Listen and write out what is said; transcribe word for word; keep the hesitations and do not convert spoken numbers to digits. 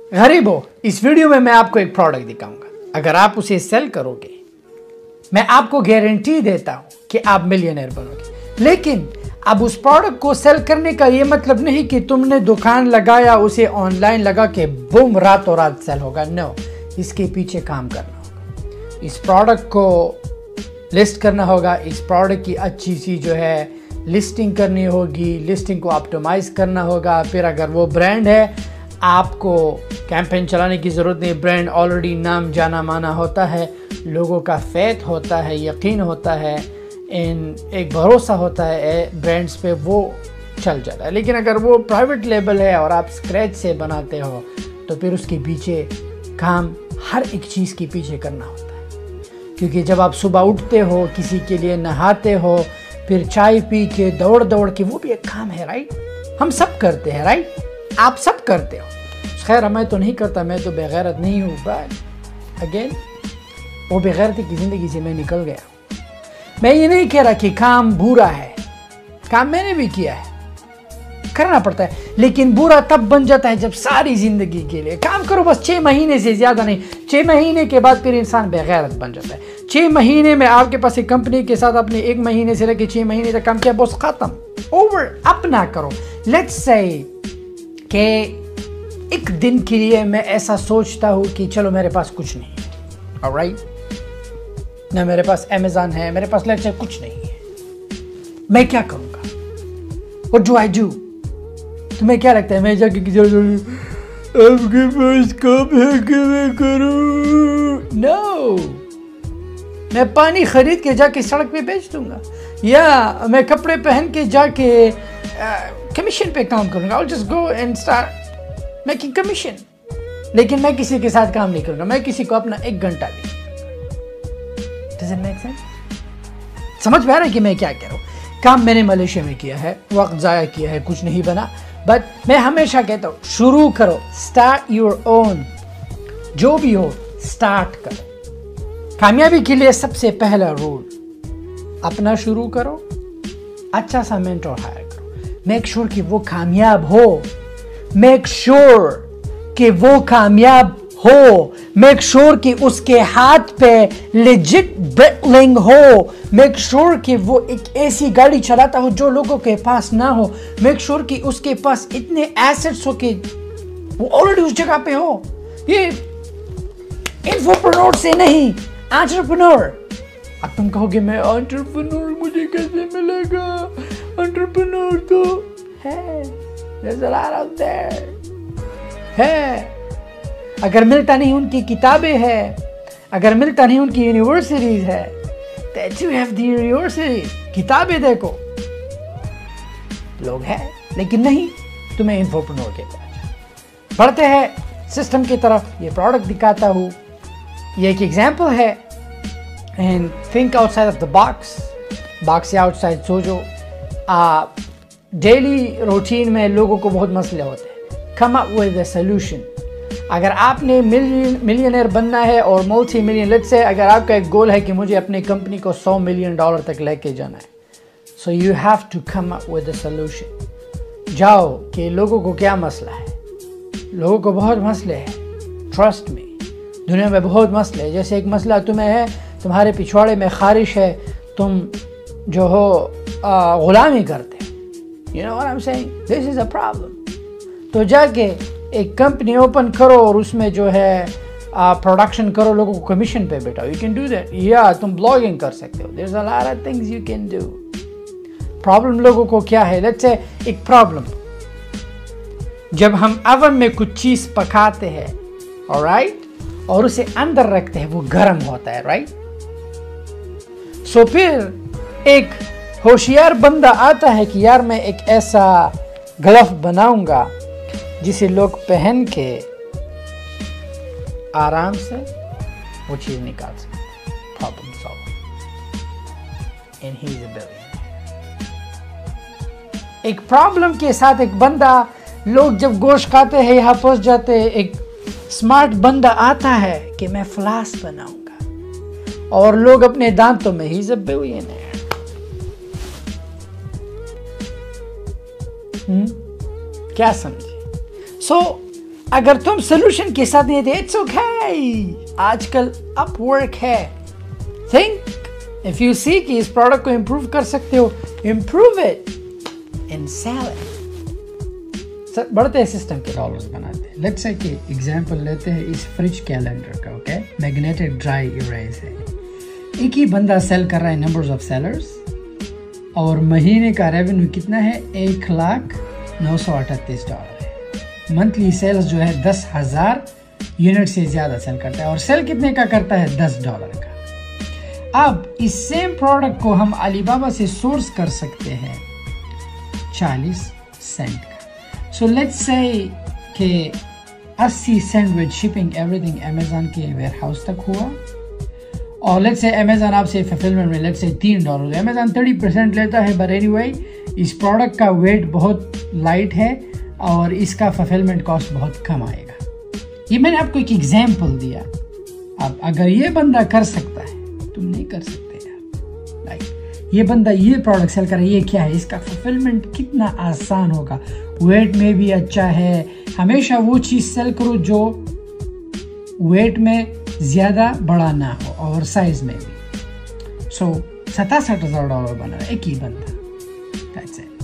गरीबों, इस वीडियो में मैं आपको एक प्रोडक्ट दिखाऊंगा। अगर आप उसे सेल करोगे, मैं आपको गारंटी देता हूं कि आप मिलियनेयर बनोगे। लेकिन अब उस प्रोडक्ट को सेल करने का ये मतलब नहीं कि तुमने दुकान लगाया, उसे ऑनलाइन लगा के बूम रातों रात सेल होगा। नो, इसके पीछे काम करना होगा। इस प्रोडक्ट को लिस्ट करना होगा। इस प्रोडक्ट की अच्छी सी जो है लिस्टिंग करनी होगी, लिस्टिंग को ऑप्टिमाइज करना होगा। फिर अगर वो ब्रांड है, आपको कैंपेन चलाने की ज़रूरत नहीं। ब्रांड ऑलरेडी नाम जाना माना होता है, लोगों का फेथ होता है, यकीन होता है, इन एक भरोसा होता है ब्रांड्स पे, वो चल जाता है। लेकिन अगर वो प्राइवेट लेबल है और आप स्क्रैच से बनाते हो, तो फिर उसके पीछे काम हर एक चीज़ के पीछे करना होता है। क्योंकि जब आप सुबह उठते हो, किसी के लिए नहाते हो, फिर चाय पी के दौड़ दौड़ के, वो भी एक काम है, राइट? हम सब करते हैं, राइट? आप सब करते हो। खैर, मैं तो नहीं करता, मैं तो बेगैरत नहीं हूँ। बट अगेन, वो बेगैरती की ज़िंदगी से मैं निकल गया। मैं ये नहीं कह रहा कि काम बुरा है, काम मैंने भी किया है, करना पड़ता है। लेकिन बुरा तब बन जाता है जब सारी ज़िंदगी के लिए काम करो, बस छः महीने से ज़्यादा नहीं। छः महीने के बाद फिर इंसान बेगैरत बन जाता है। छः महीने में आपके पास एक कंपनी के साथ आपने एक महीने से लेकर छः महीने तक काम किया, बस ख़त्म, ओवर। अपना करो। लेट्स से कि एक दिन के लिए मैं ऐसा सोचता हूँ कि चलो मेरे पास कुछ नहीं है, ऑलराइट, ना मेरे पास अमेज़न है, मेरे पास लेट्स से कुछ नहीं है। मैं क्या करूँगा? What do I do? तुम्हें क्या लगता है? मैं जाके आपके पास कब है कि मैं करूँ? नो, मैं पानी खरीद के जाके सड़क पे बेच दूंगा, या मैं कपड़े पहन के जाके कमीशन पे काम करूंगा। I'll just go and start making commission। लेकिन मैं किसी के साथ काम नहीं करूंगा, मैं किसी को अपना एक घंटा भी। Does it make sense? समझ में आ रहा है कि मैं क्या कह रहा हूँ? काम मैंने मलेशिया में किया है, वक्त ज़ाया किया है, कुछ नहीं बना। बट मैं हमेशा कहता हूँ, शुरू करो, स्टार्ट योर ओन। जो भी हो, स्टार्ट करो। कामयाबी के लिए सबसे पहला रूल, अपना शुरू करो, अच्छा सा मेंटर हायर करो, मेक श्योर कि वो कामयाब हो, मेक श्योर कि वो कामयाब हो, मेक श्योर कि उसके हाथ पे लेजिट बेटलिंग हो, मेक श्योर कि वो एक ऐसी गाड़ी चलाता हो जो लोगों के पास ना हो, मेक श्योर कि उसके पास इतने एसेट्स हो कि वो ऑलरेडी उस जगह पे हो। ये इन्फोप्रेन्योर से नहीं, एंटरप्रेन्योर। अब तुम कहोगे मैं एंटरप्रेन्योर, मुझे कैसे मिलेगा? एंटरप्रेन्योर तो है, there's a lot out there है। अगर मिलता नहीं उनकी किताबें हैं, अगर मिलता नहीं उनकी यूनिवर्सिटीज है, that you have the university, किताबें देखो, लोग हैं, लेकिन नहीं, तुम्हें इन्फोप्रेन्योर के पास बढ़ते हैं सिस्टम की तरफ। ये प्रोडक्ट दिखाता हूँ, ये एक एग्जाम्पल है। And think outside of the box, box से आउटसाइड सोचो। आप डेली रूटीन में लोगों को बहुत मसले होते हैं, come up with a solution. अगर आपने मिलियन मिलियनर बनना है और मल्टी मिलियन, लेट्स से अगर आपका एक गोल है कि मुझे अपनी कंपनी को सौ मिलियन डॉलर तक लेके जाना है, so you have to come up with a solution. जाओ कि लोगों को क्या मसला है। लोगों को बहुत मसले हैं, ट्रस्ट में, दुनिया में बहुत मसले हैं। जैसे एक मसला तुम्हें है, तुम्हारे पिछवाड़े में खारिश है, तुम जो हो गुलामी करते हो। You know what I'm saying? This is a problem। तो जाके एक कंपनी ओपन करो और उसमें जो है प्रोडक्शन करो, लोगों को कमीशन पे बैठाओ। You can do that। या तुम ब्लॉगिंग कर सकते हो। There's a lot of things you can do। Problem लोगों को क्या है? लेट्स से एक प्रॉब्लम, जब हम अवन में कुछ चीज पकाते हैं, ऑलराइट, और उसे अंदर रखते हैं, वो गर्म होता है, राइट? सो फिर एक होशियार बंदा आता है कि यार मैं एक ऐसा ग्लव बनाऊंगा जिसे लोग पहन के आराम से वो चीज निकाल सकते। Problem solve. And he is a billionaire. एक प्रॉब्लम के साथ एक बंदा, लोग जब गोश्त खाते हैं यहाँ पहुंच जाते हैं, एक स्मार्ट बंदा आता है कि मैं फ्लास बनाऊंगा, और लोग अपने दांतों में, ही इज अ बिलियनर। हम्म क्या समझे? सो अगर तुम सोल्यूशन के साथ नहीं थे, इट्स ओके, आजकल अपवर्क है। थिंक इफ यू सी कि इस प्रोडक्ट को इंप्रूव कर सकते हो, improve it and sell it. बढ़ते सिस्टम के डॉलर्स बनाते हैं। लेट्स से कि एग्जांपल लेते हैं इस फ्रिज कैलेंडर का, ओके, मैग्नेटिक ड्राई इरेज है। एक ही बंदा सेल कर रहा है, नंबर्स ऑफ सेलर्स, और महीने का रेवेन्यू कितना है, एक लाख नौ सौ अठतीस डॉलर है। मंथली सेल्स जो है दस हजार यूनिट से ज्यादा सेल करता है, और सेल कितने का करता है, दस डॉलर का। अब इस सेम प्रोडक्ट को हम अलीबाबा से सोर्स कर सकते हैं चालीस सेंट का। सो लेट्स से कि अस्सी cent with shipping everything Amazon के वेयर हाउस तक हुआ, और लेट्स से अमेजन आपसे फुलफिलमेंट में लेट्स से तीन डॉलर, अमेजन थर्टी परसेंट लेता है, बट एनीवे इस प्रोडक्ट का वेट बहुत लाइट है और इसका फुलफिलमेंट कॉस्ट बहुत कम आएगा। ये मैंने आपको एक एग्जांपल दिया। अब अगर ये बंदा कर सकता है, तुम नहीं कर सकते यार। लाइक ये बंदा ये प्रोडक्ट सेल कर रहा है, ये क्या है, इसका फुलफिलमेंट कितना आसान होगा, वेट में भी अच्छा है। हमेशा वो चीज़ सेल करो जो वेट में ज़्यादा बड़ा ना हो और साइज में भी। सो सतासठ हज़ार डॉलर बना रहा है एक ही बंदा। That's it.